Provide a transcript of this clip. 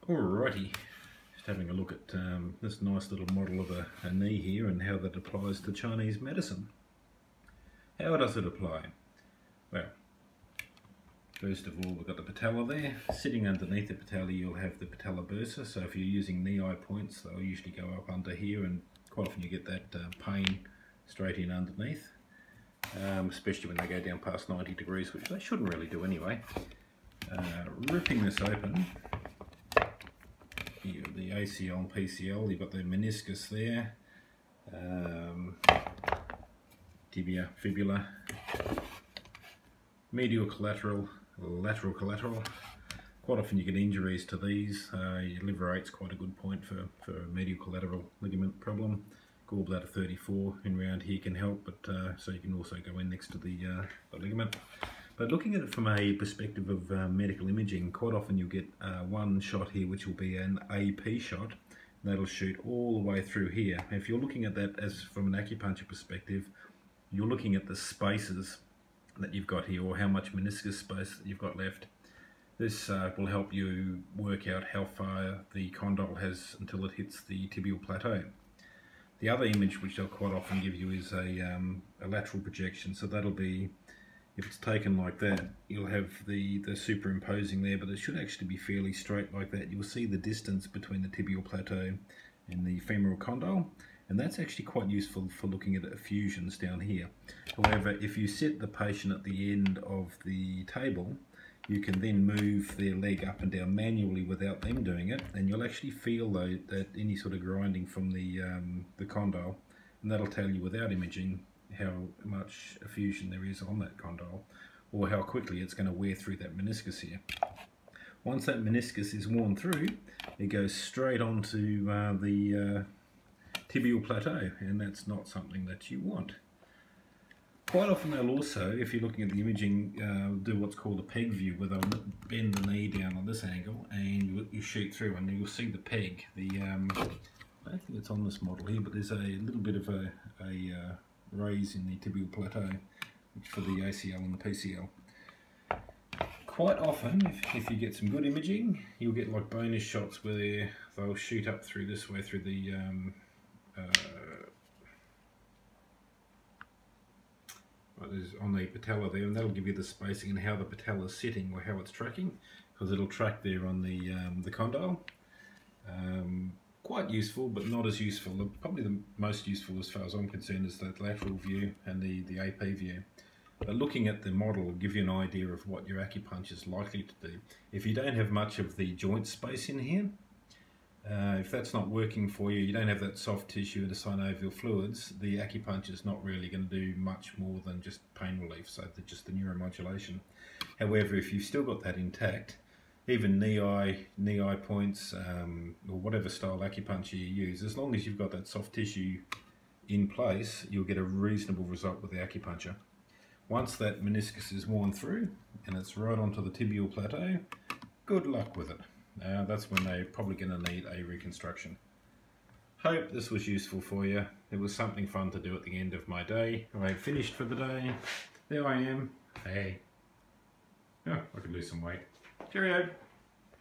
Alrighty, just having a look at this nice little model of a knee here and how that applies to Chinese medicine. How does it apply? Well, first of all, we've got the patella there. Sitting underneath the patella, you'll have the patella bursa. So if you're using knee-eye points, they'll usually go up under here, and quite often you get that pain straight in underneath, especially when they go down past 90 degrees, which they shouldn't really do anyway. Ripping this open, you've got the ACL and PCL, you've got the meniscus there, tibia, fibula, medial collateral, lateral collateral. Quite often you get injuries to these. Your liver 8's quite a good point for a medial collateral ligament problem. Gallbladder 34 in round here can help, but so you can also go in next to the ligament. But looking at it from a perspective of medical imaging, quite often you'll get one shot here which will be an AP shot. That'll shoot all the way through here. If you're looking at that as from an acupuncture perspective, you're looking at the spaces that you've got here, or how much meniscus space that you've got left. This will help you work out how far the condyle has until it hits the tibial plateau. The other image which they'll quite often give you is a lateral projection. So that'll be, if it's taken like that, you'll have the superimposing there, but it should actually be fairly straight like that. You'll see the distance between the tibial plateau and the femoral condyle, and that's actually quite useful for looking at effusions down here. However, if you sit the patient at the end of the table, you can then move their leg up and down manually without them doing it, and you'll actually feel though that any sort of grinding from the condyle, and that'll tell you without imaging how much effusion there is on that condyle, or how quickly it's going to wear through that meniscus here. Once that meniscus is worn through, it goes straight onto the tibial plateau, and that's not something that you want. Quite often they'll also, if you're looking at the imaging, do what's called a peg view, where they'll bend the knee down on this angle and you shoot through, and you'll see the peg. I don't think it's on this model here, but there's a little bit of a raise in the tibial plateau for the ACL and the PCL. Quite often, if you get some good imaging, you'll get like bonus shots where they'll shoot up through this way through the on the patella there, and that'll give you the spacing and how the patella is sitting, or how it's tracking, because it'll track there on the condyle. Quite useful, but not as useful. Probably the most useful, as far as I'm concerned, is that lateral view and the AP view. But looking at the model will give you an idea of what your acupuncture is likely to do. If you don't have much of the joint space in here, if that's not working for you, you don't have that soft tissue and the synovial fluids, the acupuncture is not really going to do much more than just pain relief, so just the neuromodulation. However, if you've still got that intact, even knee-eye points, or whatever style acupuncture you use, as long as you've got that soft tissue in place, you'll get a reasonable result with the acupuncture. Once that meniscus is worn through and it's right onto the tibial plateau, good luck with it. That's when they're probably going to need a reconstruction. Hope this was useful for you. It was something fun to do at the end of my day. I finished for the day. There I am. Hey. Oh, I could lose some weight. Cheerio.